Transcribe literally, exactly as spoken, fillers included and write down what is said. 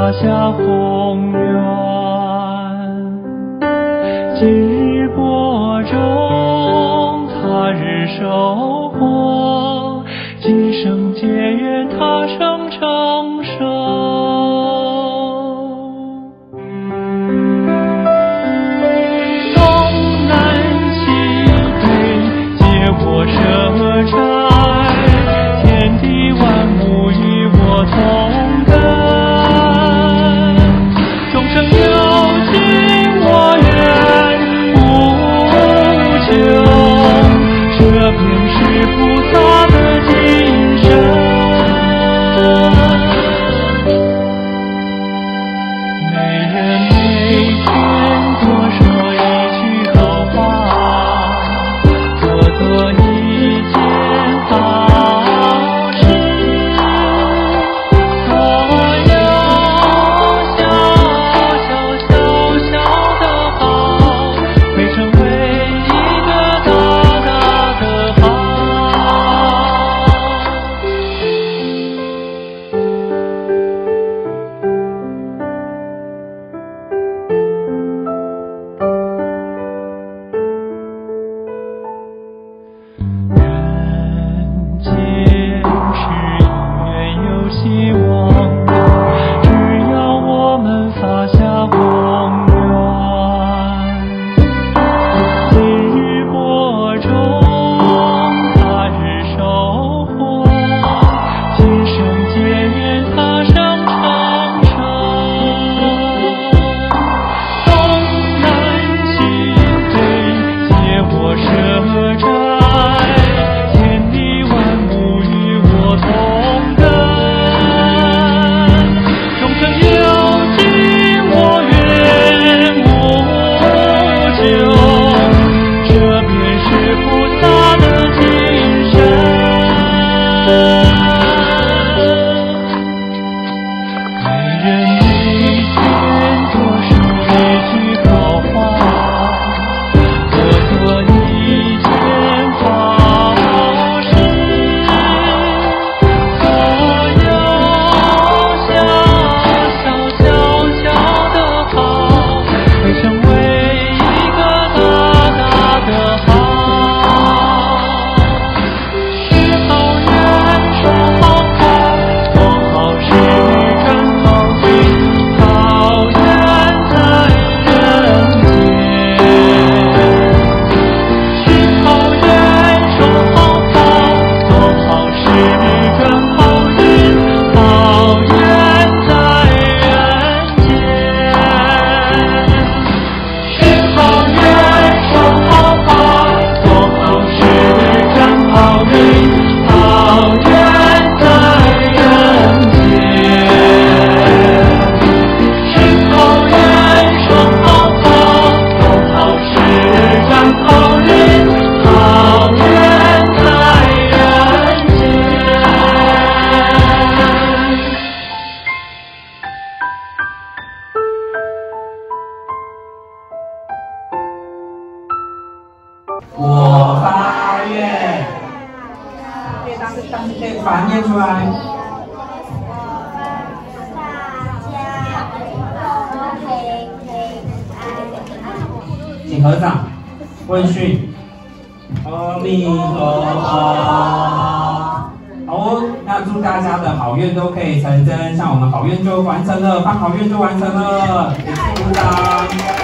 发下宏愿。今日播种，他日收获，今生结缘，他生成熟。东南西北，皆我舍摘，天地万物与我同根。众生有情，我愿无穷，这便是菩萨的精神。每人每天多说一句好话，多做一件好事，所有小小小小的好，会成为一个大大的好。人间是永远有希望的，只要我们发下宏愿。今日播种，他日收获，今生结缘，他生成熟。东南西北，皆我舍摘，天地万物与我同根。众生有情，我愿无穷，这便是菩萨的精神。每人每天多说一句好话，多做一件好事，所有小小小小的好，会成为一个大大的好。许好愿，说好话，做好事，转好运，好缘在人间。许好愿，说好话，做好事，转好运，好缘在人间。许好愿，说好话，做好事，转好运，好缘在人间。许好愿，说好话，做好事，转好运，好缘在人间。 我发愿，可以当当可以把它念出来。请合掌，问讯。阿弥陀佛。好哦，那祝大家的好愿都可以成真，像我们好愿就完成了，发好愿就完成了，也请鼓掌。